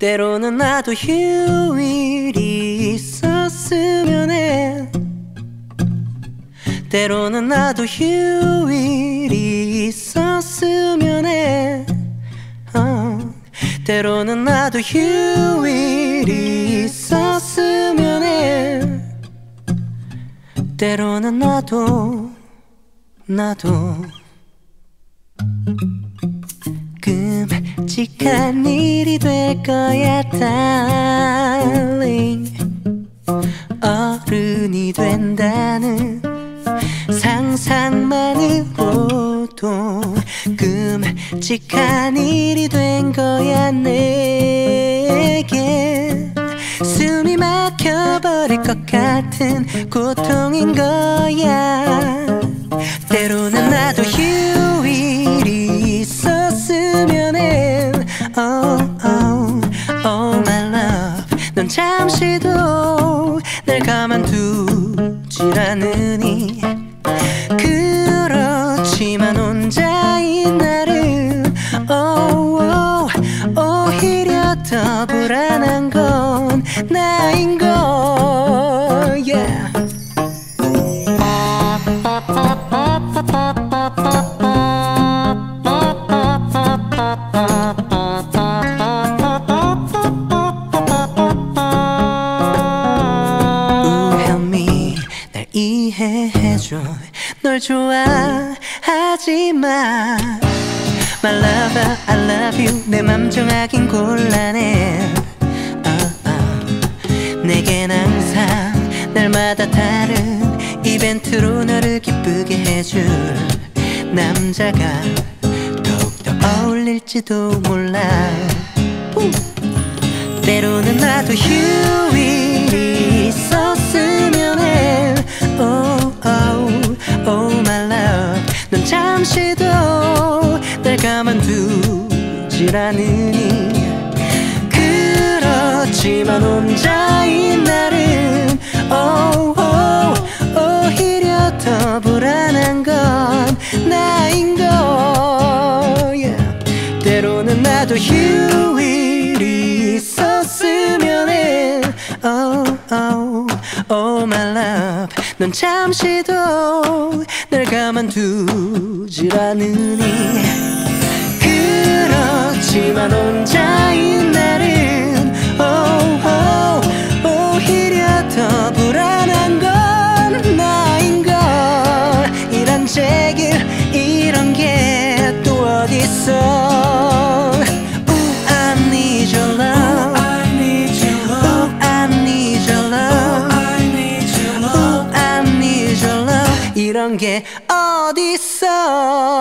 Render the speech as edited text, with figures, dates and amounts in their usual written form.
때로는 나도 휴일이 있었으면 해. 때로는 나도 휴일이 있었으면 해. 때로는 나도 휴일이 있었으면 해. 때로는 나도 끔찍한 일이 될 거야 darling. 어른이 된다는 상상만으로도 끔찍한 일이 된 거야 내게. 숨이 막혀버릴 것 같은 고통인 거야. 때로는 나도 휴일이 있었으면 해. Oh, oh, oh my love. 넌 잠시도 날 가만두질 않으니. 그렇지만 혼자인 나를 오히려 더 불안한 건 나인 걸. yeah. Help me, 날 이해해줘. 널 좋아하지 마. My lover, I love you. 내 맘 정하긴 곤란해. 내겐 항상 날마다 다른 이벤트로 너를 기쁘게 해줄 남자가 더욱더 어울릴지도 몰라. 때로는 나도 휴일이 있었으면 해. Oh, oh, oh my love. 넌 잠시도 날 가만두질 않으니. 그렇지만 혼자인 나는 오히려 더 불안한 건 나인 걸. yeah. 때로는 나도 휴일이 있었으면 해. Oh, oh, oh my love. 넌 잠시도 날 가만두질 않으니. 그렇지만 혼자인 나는 오히려 더 불안한 건 나인걸. 이런 제길 이런 게 또 어딨어. Ooh, I need your love. Ooh, I need your love. Ooh, I need your love. Ooh, I need your love. Ooh, I need your love. 이런 게 어딨어.